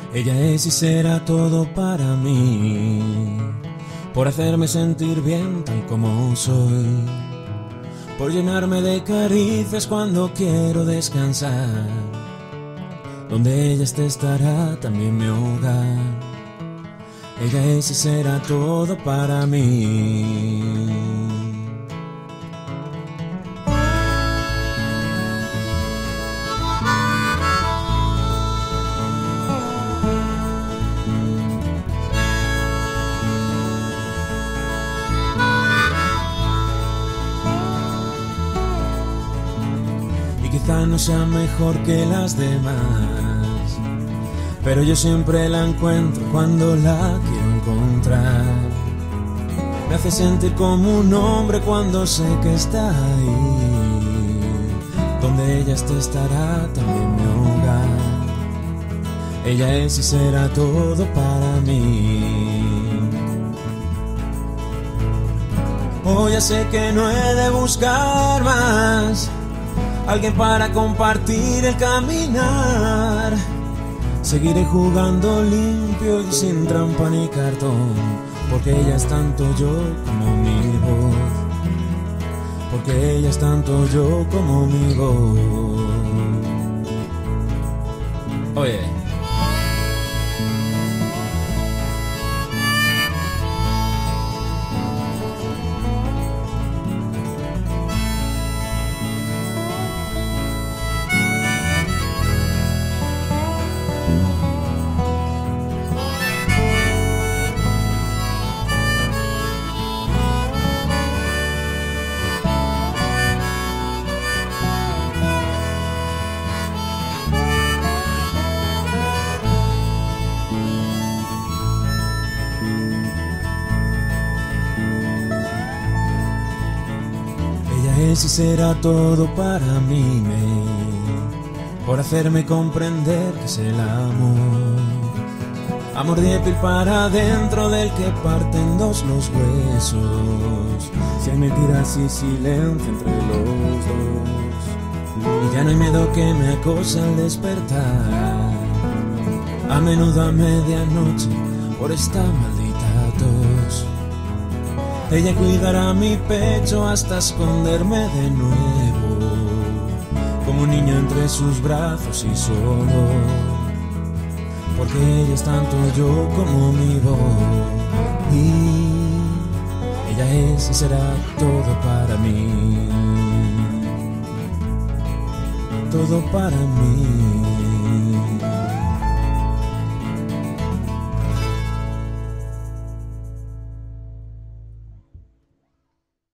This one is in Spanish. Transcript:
Ella es y será todo para mí, por hacerme sentir bien tal como soy, por llenarme de caricias cuando quiero descansar. Donde ella estará también mi hogar. Ella es y será todo para mí. Quizá no sea mejor que las demás, pero yo siempre la encuentro cuando la quiero encontrar. Me hace sentir como un hombre cuando sé que está ahí. Donde ella estará también mi hogar. Ella es y será todo para mí. Hoy ya sé que no he de buscar más alguien para compartir el caminar. Seguiré jugando limpio y sin trampa ni cartón, porque ella es tanto yo como mi voz. Porque ella es tanto yo como mi voz. Oye. Es y será todo para mí, por hacerme comprender que es el amor. Amor de piel para adentro, del que parten dos los huesos. Si hay mentiras y silencio entre los dos, y ya no hay miedo que me acosa al despertar, a menudo a medianoche, por esta maldita tos. Ella cuidará mi pecho hasta esconderme de nuevo, como un niño entre sus brazos y solo, porque ella es tanto yo como mi voz. Y ella es y será todo para mí, todo para mí.